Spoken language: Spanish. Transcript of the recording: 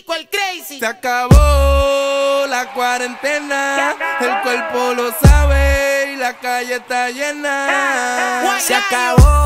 Kiko el Crazy. Se acabó la cuarentena, el cuerpo lo sabe y la calle está llena. Se acabó